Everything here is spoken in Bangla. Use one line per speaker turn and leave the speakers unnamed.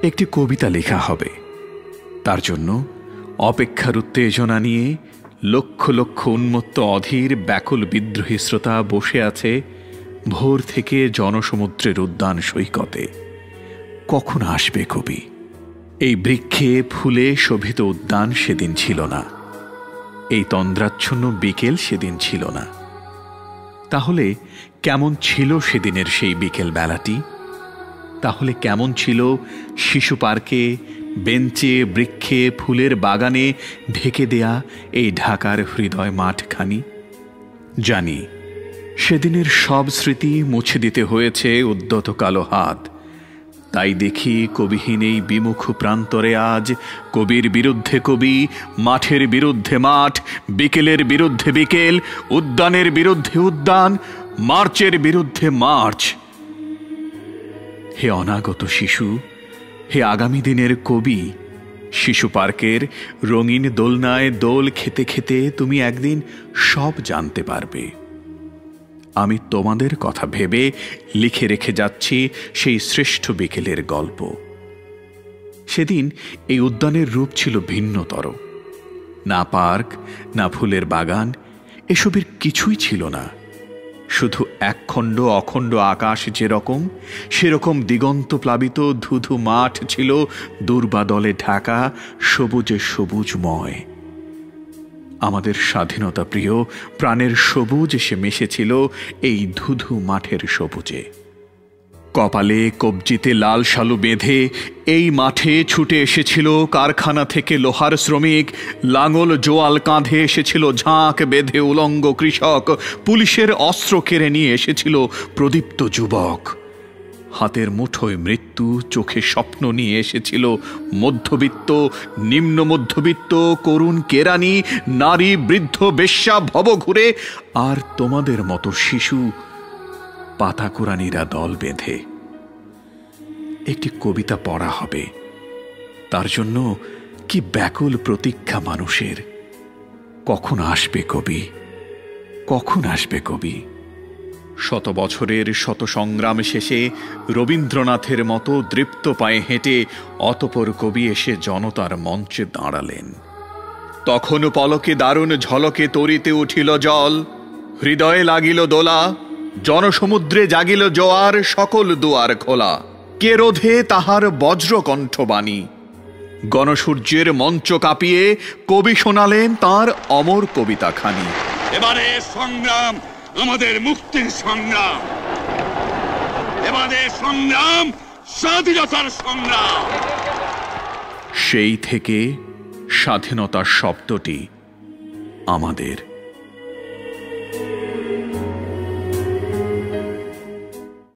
একটি কবিতা লেখা হবে। তার জন্য অপেক্ষার উত্তেজনা নিয়ে লক্ষ লক্ষ উন্মত্ত অধীর ব্যাকুল বিদ্রোহী শ্রোতা বসে আছে ভোর থেকে জনসমুদ্রের উদ্যান সৈকতে। কখন আসবে কবি? এই বৃক্ষে ফুলে শোভিত উদ্যান সেদিন ছিল না, এই তন্দ্রাচ্ছন্ন বিকেল সেদিন ছিল না। তাহলে কেমন ছিল সেদিনের সেই বিকেল বেলাটি? তাহলে কেমন ছিল শিশু পার্কে, বেঞ্চে, বৃক্ষে, ফুলের বাগানে ঢেকে দেয়া এই ঢাকার হৃদয় মাঠখানি? জানি সেদিনের সব স্মৃতি মুছে দিতে হয়েছে উদ্যত কালো হাত। তাই দেখি কবিহীন এই বিমুখ প্রান্তরে আজ কবির বিরুদ্ধে কবি, মাঠের বিরুদ্ধে মাঠ, বিকেলের বিরুদ্ধে বিকেল, উদ্যানের বিরুদ্ধে উদ্যান, মার্চের বিরুদ্ধে মার্চ। হে অনাগত শিশু, হে আগামী দিনের কবি, শিশু পার্কের রঙিন দোলনায় দোল খেতে খেতে তুমি একদিন সব জানতে পারবে। আমি তোমাদের কথা ভেবে লিখে রেখে যাচ্ছি সেই শ্রেষ্ঠ বিকেলের গল্প। সেদিন এই উদ্যানের রূপ ছিল ভিন্নতর। না পার্ক, না ফুলের বাগান, এসবের কিছুই ছিল না। শুধু একখণ্ড অখণ্ড আকাশ যেরকম, সেরকম দিগন্ত প্লাবিত ধুধু মাঠ ছিল দুর্বাদলে ঢাকা, সবুজে সবুজময়। আমাদের স্বাধীনতা প্রিয় প্রাণের সবুজ এসে মিশেছিল এই ধুধু মাঠের সবুজে। কপালে কবজিতে লাল শালু বেঁধে এই মাঠে ছুটে এসেছিল কারখানা থেকে লোহার শ্রমিক, লাঙল জোয়াল কাঁধে এসেছিল ঝাঁক বেঁধে উলঙ্গ কৃষক, পুলিশের অস্ত্র কেড়ে নিয়ে এসেছিল প্রদীপ্ত যুবক। হাতের মুঠোয় মৃত্যু, চোখে স্বপ্ন নিয়ে এসেছিল মধ্যবিত্ত, নিম্ন মধ্যবিত্ত, করুণ কেরানি, নারী, বৃদ্ধ, বেশ্যা, ভবঘুরে, আর তোমাদের মতো শিশু পাতাকুরানিরা দল বেঁধে। একটি কবিতা পড়া হবে, তার জন্য কি ব্যাকুল প্রতীক্ষা মানুষের। কখন আসবে কবি? কখন আসবে কবি? শত বছরের শত সংগ্রাম শেষে রবীন্দ্রনাথের মতো দৃপ্ত পায়ে হেঁটে অতঃপর কবি এসে জনতার মঞ্চে দাঁড়ালেন। তখন পলকে দারুণ ঝলকে তরিতে উঠিল জল, হৃদয়ে লাগিল দোলা, জনসমুদ্রে জাগিল জোয়ার, সকল দুয়ার খোলা। কে রোধে তাহার বজ্রকণ্ঠবাণী? গণসূর্যের মঞ্চ কাঁপিয়ে কবি শোনালেন তাঁর অমর কবিতাখানি।
এবারে সংগ্রাম আমাদের মুক্তির সংগ্রাম, এবারে সংগ্রাম স্বাধীনতার সংগ্রাম।
সেই থেকে স্বাধীনতার শব্দটি আমাদের।